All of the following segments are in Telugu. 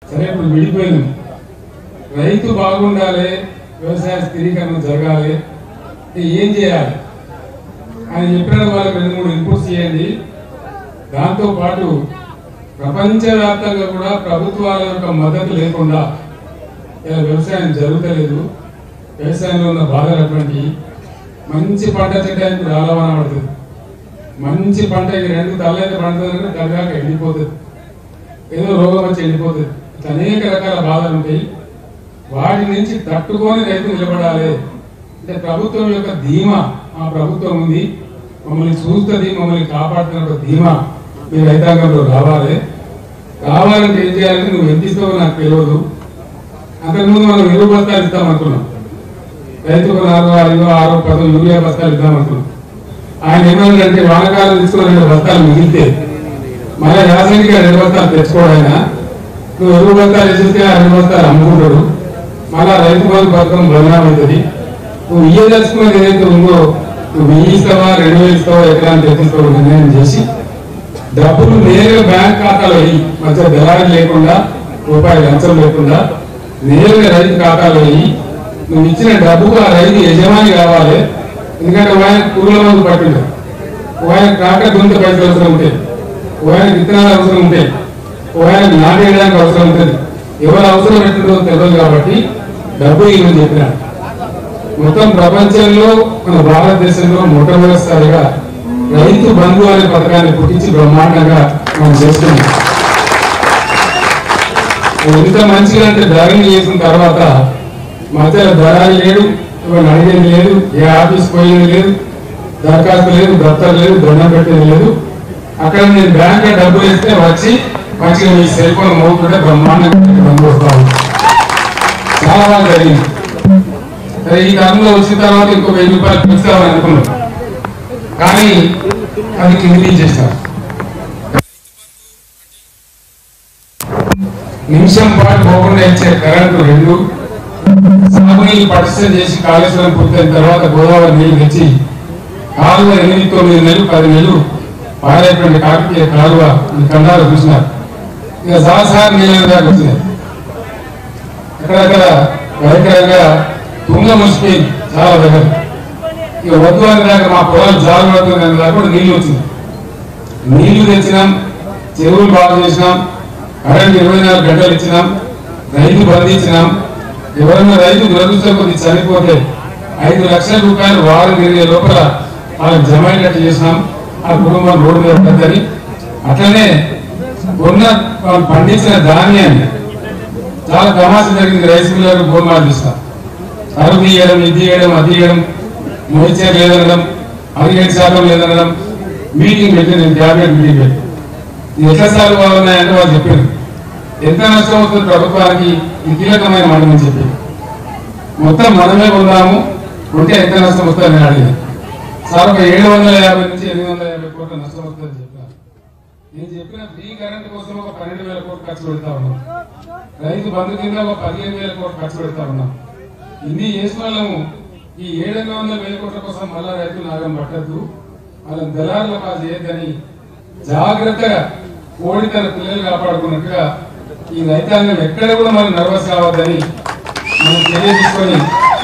సరే ఇప్పుడు విడిపోయింది. రైతు బాగుండాలి, వ్యవసాయ స్థిరీకరణ జరగాలి, ఏం చేయాలి అని చెప్పిన వాళ్ళకి 2-3 ఇన్పుట్స్ చేయండి. దాంతోపాటు ప్రపంచవ్యాప్తంగా కూడా ప్రభుత్వాల యొక్క మద్దతు లేకుండా ఇలా వ్యవసాయం జరుగుతలేదు. వ్యవసాయంలో ఉన్న బాధలు అటువంటి మంచి పంట చేయడానికి రాలవన పడుతుంది. మంచి పంట 2 తల్లైతే పండుతుందంటే దగ్గర ఎండిపోతుంది, ఏదో రోగం వచ్చి ఎండిపోతుంది. అనేక రకాల బాధలు ఉంటాయి. వాటి నుంచి తట్టుకొని రైతు నిలబడాలి అంటే ప్రభుత్వం యొక్క ధీమా, ఆ ప్రభుత్వం ఉంది, మమ్మల్ని చూస్తుంది, మమ్మల్ని కాపాడుతున్న ధీమా మీ రైతాంగంలో రావాలంటే ఏం చేయాలంటే నువ్వు ఎంత ఇస్తావో నాకు తెలియదు. అంతకుముందు మనం 20 బస్తాలు ఇస్తామనుకున్నాం, రైతుకు 4, 5, 6, 10 యూరియా బస్తాలు ఇద్దామనుకున్నాం. ఆయన ఏమన్నాడంటే వానకాలం తీసుకున్న 2 బస్తాలు మిగిలితే మళ్ళీ యాసంగికి 2 బస్తాలు తెచ్చుకోవడాయన, నువ్వు 20 బస్తాలు వేసిస్తే ఆ 2 బస్తాలు అమ్ముకుంటాడు, మళ్ళా రైతు బంధు పథకం బలమవుతుంది. నువ్వు ఇయ్యదలుచుకున్నది ఏదైతే ఉందో నువ్వు 1000 ఇస్తావా 2000 ఇస్తావా ఎకరాన్ని తెచ్చిస్తావు నిర్ణయం చేసి డబ్బులు నేరుగా బ్యాంక్ ఖాతాలో వేయి, మధ్య దళారీ లేకుండా, రూపాయి లంచం లేకుండా నేరుగా రైతు ఖాతాలో వేయి. నువ్వు ఇచ్చిన డబ్బుకు ఆ రైతు యజమాని కావాలి. ఎందుకంటే ఆయన పురుగుల మందు పట్టిండు, ఆయన ట్రాక్టర్ గుంత పైసలు అవసరం ఉంటాయి, ఆయన విత్తనాలు అవసరం ఉంటాయి, ఆయన నాటేయడానికి అవసరం ఉంటుంది. ఎవరు అవసరం పెట్టిందో తెలియదు కాబట్టి డబ్బు ఇవ్వని చెప్పిన మొత్తం ప్రపంచంలో మన భారతదేశంలో మొట్టమొదటిసారిగా రైతు బంధు అనే పథకాన్ని పుట్టించి బ్రహ్మాండంగా మనం చేస్తున్నాం. ఎంత మంచిగా అంటే ధరని చేసిన తర్వాత మధ్యలో ధరని లేడు, ఇవన్నీ అడిగేది లేదు, ఏ ఆఫీస్ పోయేది లేదు, దరఖాస్తు లేదు, దఫ్తర్ లేదు, దండం పెట్టేది లేదు. అక్కడ నేను బ్యాంక్ లో డబ్బులు వేస్తే వచ్చి మంచిగా మీ సెల్ ఫోన్ మోగుతుంటే బ్రహ్మాండంగా బంధు వస్తాను. చాలా బాగా జరిగింది. ఈ కాలంలో వచ్చిన తర్వాత ఇంకో 1000 రూపాయలు పెంచుతామని అనుకున్నాం, కానీ అది కింది చేస్తారు. నిమిషం పాటు పోకుండా ఇచ్చే కరెంటు 2, సాగునీళ్ళు పటిష్టం చేసి కాళేశ్వరం పూర్తయిన తర్వాత గోదావరి నీళ్లు తెచ్చి కాలువ 8, 9 నెలలు 10 నెలలు పారేటువంటి కాకతీయ కాలువ ఈ ఖండాలు చూసినారు. ఇక సాహసార నీళ్ళ దాకా వచ్చినాయి. అక్కడక్కడ భయంకరంగా తుంగ ముసిపోయింది చాలా దగ్గర. ఇక వద్దు అని దాకా మా పొలాలు జాలు పడుతుంది అని దాకా కూడా నీళ్లు వచ్చింది. నీళ్లు తెచ్చినాం, చెరువులు బాగు చేసినాం, కరెంట్ 24 గంటలు ఇచ్చినాం, రైతు బంధించినాం. ఎవరన్నా రైతు దురదృష్టం కొద్ది చనిపోతే 5 లక్షల రూపాయలు వారు తిరిగే లోపల వాళ్ళకి జమ అయ్యేటట్టు చేసినాం. ఆ కుటుంబం రోడ్డు మీద పడ్డదని. అట్లనే కొన్న వాళ్ళు పండించిన ధాన్యాన్ని చాలా తమాషా జరిగింది. రైస్ మిల్లర్లు గోల్మాలు తీస్తాం, అరువు తీయడం, ఇది తీయడం, అది తీయడం, మోయిచర్ లేదనడం, 17% లేదనడం. మీటింగ్ పెట్టి నేను క్యాబినెట్ మీటింగ్ పెట్టి ఇది ఎట్లా సార్లు బాగున్నాయంటే వాళ్ళు చెప్పారు ఎంత నష్టం అవుతుంది ప్రభుత్వానికి ఈ కీలకమైన మాట అని చెప్పి. మొత్తం మనమే ఉన్నాము ఉంటే ఎంత నష్టం వస్తుందని అడిగింది. సార్ ఒక 750 నుంచి 850 కోట్ల నష్టం వస్తుందని చెప్పారు. నేను చెప్పిన ఫ్రీ కరెంట్ కోసం ఒక 12,000 కోట్లు ఖర్చు పెడతా ఉన్నాం, రైతు బంధు కింద ఒక 15,000 కోట్లు ఖర్చు పెడతా ఉన్నాం. ఇన్ని చేసిన వాళ్ళము ఈ 700,000 కోట్ల కోసం మళ్ళా రైతు నాగం పట్టద్దు, వాళ్ళని దళారుల పాలు చేయొద్దని జాగ్రత్తగా కోడి తన పిల్లలు కాపాడుకున్నట్టుగా ఈ రైతాంగం ఎక్కడ కూడా మనం నర్వస్ కావద్దని మనం చర్య తీసుకొని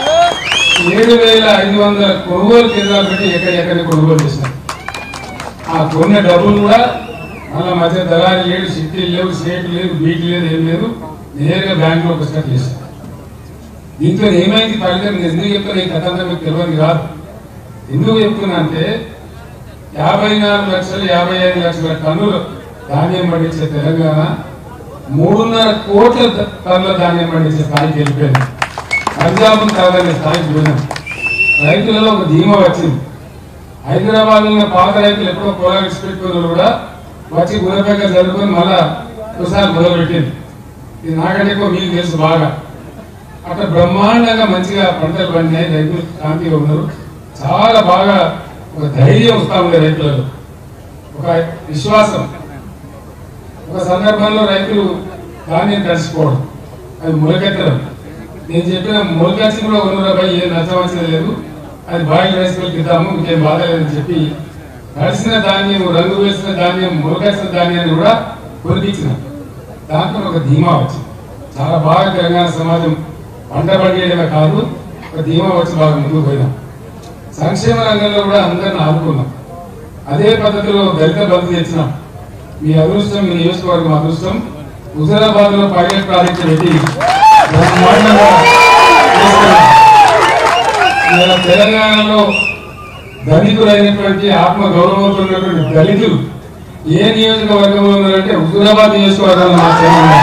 7,500 కొనుగోలు కేంద్రాలు పెట్టి ఎక్కడెక్కడికి కొనుగోలు చేసినాం. ఆ కొన్న డబ్బులు కూడా మళ్ళా మధ్య దళారీ లేడు, షిఫ్టీలు లేవు, స్టేట్లు లేదు, బీట్లు లేదు, ఏం లేదు, నేరుగా బ్యాంకులో పుస్తకం చేశాం. దీంట్లో ఏమైంది ఫలితం ఎందుకు చెప్తున్నా ఈ కథంతా మీకు తెలియదు కాదు. ఎందుకు చెప్తున్నా అంటే 54 లక్షలు 55 లక్షల టన్నులు ధాన్యం పండించే తెలంగాణ 3.5 కోట్ల టన్నుల ధాన్యం పండించే స్థాయికి వెళ్ళిపోయింది. పంజాబ్ కాదనే స్థాయికి పోయినాం. రైతులలో ఒక ధీమా వచ్చింది. హైదరాబాద్ ఉన్న పాత రైతులు ఎప్పుడో పొలాలు విడిచిపెట్టుకున్నారు కూడా వచ్చి గురపేక జరుపుకొని మళ్ళా ఒకసారి మొదలుపెట్టింది. ఇది నాకంటే ఎక్కువ మీకు తెలుసు బాగా. అక్కడ బ్రహ్మాండంగా మంచిగా పంటలు పండినాయి, రైతులు శాంతిగా ఉన్నారు. చాలా బాగా ఒక ధైర్యం వస్తా ఉంది రైతులలో, ఒక విశ్వాసం. ఒక సందర్భంలో రైతులు ధాన్యం తడిచిపోవడం, అది మొలకెత్తడం. నేను చెప్పిన మొలకెచ్చి కూడా 100 ఏం నష్టం వచ్చేది లేదు, అది బాయిల్ రైస్ మిల్కి ఇద్దాము, ఇంకేం బాధ లేదని చెప్పి తడిసిన ధాన్యం, రంగు వేసిన ధాన్యం, మొలకెచ్చిన ధాన్యాన్ని కూడా కొనిపించిన. దాంట్లో ఒక ధీమా వచ్చింది. చాలా బాగా తెలంగాణ సమాజం పంట పండియడమే కాదు ధీమా వచ్చి బాగా ముందుకు పోయినాం. సంక్షేమ రంగంలో కూడా అందరిని ఆదుకున్నాం. అదే పద్ధతిలో దళిత బంధు తెచ్చినాం. మీ అదృష్టం, మీ నియోజకవర్గం అదృష్టం. హుజరాబాద్ లో పైలట్ ప్రాజెక్టు పెట్టి బ్రహ్మాండంగా చేస్తున్నాం. ఇలా తెలంగాణలో ధనికులైనటువంటి ఆత్మ గౌరవంతో ఉన్నటువంటి దళితులు ఏ నియోజకవర్గంలో ఉన్నారంటే హుజరాబాద్ నియోజకవర్గంలో మాత్రమే.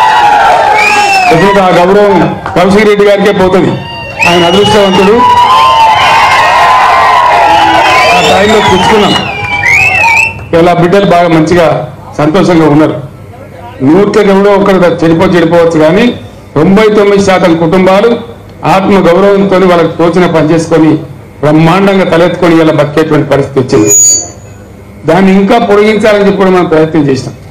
ఆ గౌరవం కౌశిక్ రెడ్డి గారికే పోతుంది. ఆయన అదృష్టవంతుడు. ఆ స్థాయిలో తెచ్చుకున్నాం. ఇలా బిడ్డలు బాగా మంచిగా సంతోషంగా ఉన్నారు. 100కి ఎవడో ఒకరు చెడిపోవచ్చు కానీ 99% కుటుంబాలు ఆత్మ గౌరవంతో వాళ్ళకి తోచిన పనిచేసుకొని బ్రహ్మాండంగా తలెత్తుకొని ఇలా బతికేటువంటి పరిస్థితి వచ్చింది. దాన్ని ఇంకా పొడిగించాలని చెప్పి మనం ప్రయత్నం చేసినాం.